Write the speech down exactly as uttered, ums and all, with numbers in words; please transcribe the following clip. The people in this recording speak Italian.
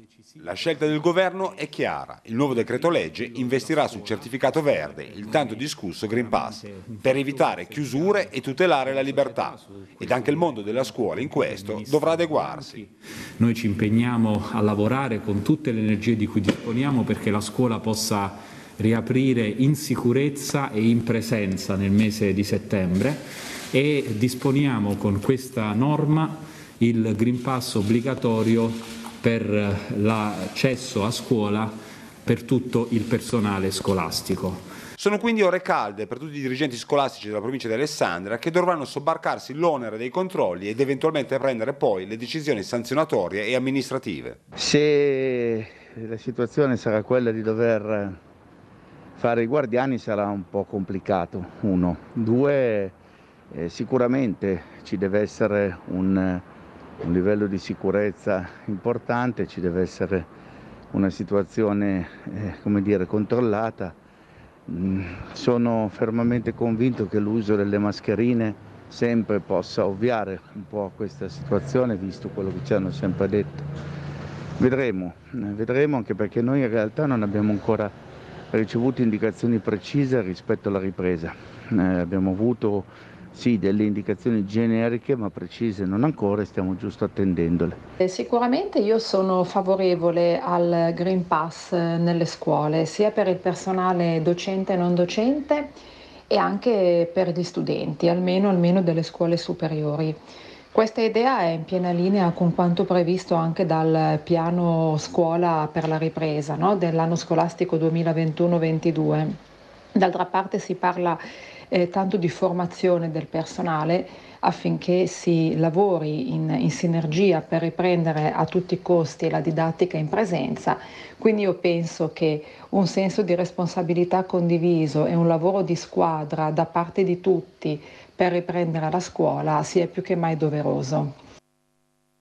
La scelta del governo è chiara. Il nuovo decreto legge investirà sul certificato verde, il tanto discusso Green Pass, per evitare chiusure e tutelare la libertà. Ed anche il mondo della scuola in questo dovrà adeguarsi. Noi ci impegniamo a lavorare con tutte le energie di cui disponiamo perché la scuola possa riaprire in sicurezza e in presenza nel mese di settembre e disponiamo con questa norma il Green Pass obbligatorio per l'accesso a scuola per tutto il personale scolastico. Sono quindi ore calde per tutti i dirigenti scolastici della provincia di Alessandria che dovranno sobbarcarsi l'onere dei controlli ed eventualmente prendere poi le decisioni sanzionatorie e amministrative. Se la situazione sarà quella di dover fare i guardiani sarà un po' complicato, uno. Due, eh, sicuramente ci deve essere un... un livello di sicurezza importante, ci deve essere una situazione eh, come dire, controllata. Mm, sono fermamente convinto che l'uso delle mascherine sempre possa ovviare un po' a questa situazione, visto quello che ci hanno sempre detto. Vedremo, eh, vedremo anche perché noi in realtà non abbiamo ancora ricevuto indicazioni precise rispetto alla ripresa. Eh, abbiamo avuto sì, delle indicazioni generiche ma precise non ancora e stiamo giusto attendendole. Eh, sicuramente io sono favorevole al Green Pass nelle scuole, sia per il personale docente e non docente e anche per gli studenti, almeno, almeno delle scuole superiori. Questa idea è in piena linea con quanto previsto anche dal piano scuola per la ripresa, no? Dell'anno scolastico duemilaventuno ventidue. D'altra parte si parla eh, tanto di formazione del personale affinché si lavori in, in sinergia per riprendere a tutti i costi la didattica in presenza. Quindi io penso che un senso di responsabilità condiviso e un lavoro di squadra da parte di tutti per riprendere la scuola sia più che mai doveroso.